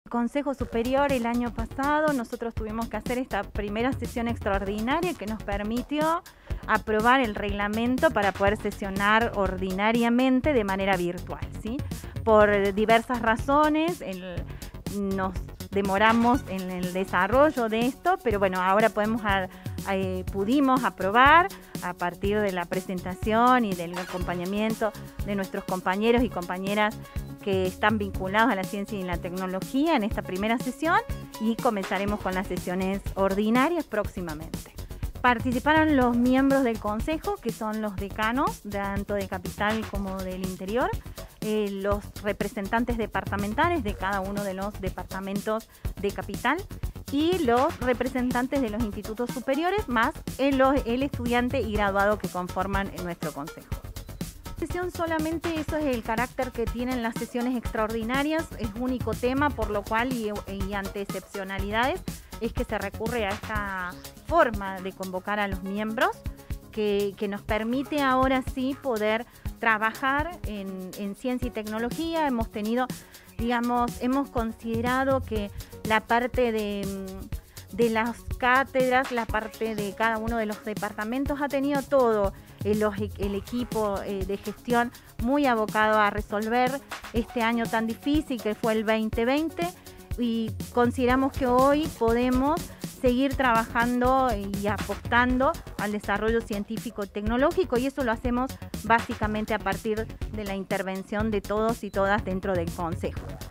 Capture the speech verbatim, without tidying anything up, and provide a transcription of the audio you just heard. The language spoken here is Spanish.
Consejo Superior el año pasado nosotros tuvimos que hacer esta primera sesión extraordinaria que nos permitió aprobar el reglamento para poder sesionar ordinariamente de manera virtual, ¿sí? Por diversas razones el, nos demoramos en el desarrollo de esto, pero bueno, ahora podemos a, a, pudimos aprobar a partir de la presentación y del acompañamiento de nuestros compañeros y compañeras que están vinculados a la ciencia y la tecnología en esta primera sesión, y comenzaremos con las sesiones ordinarias próximamente. Participaron los miembros del Consejo, que son los decanos, tanto de Capital como del Interior, eh, los representantes departamentales de cada uno de los departamentos de Capital y los representantes de los institutos superiores, más el, el estudiante y graduado que conforman nuestro Consejo. Sesión solamente, eso es el carácter que tienen las sesiones extraordinarias, es único tema, por lo cual y, y ante excepcionalidades es que se recurre a esta forma de convocar a los miembros que, que nos permite ahora sí poder trabajar en, en ciencia y tecnología. Hemos tenido, digamos, hemos considerado que la parte de, de las cátedras, la parte de cada uno de los departamentos ha tenido todo el, el equipo eh, de gestión muy abocado a resolver este año tan difícil que fue el veinte veinte, y consideramos que hoy podemos seguir trabajando y apostando al desarrollo científico y tecnológico, y eso lo hacemos básicamente a partir de la intervención de todos y todas dentro del Consejo.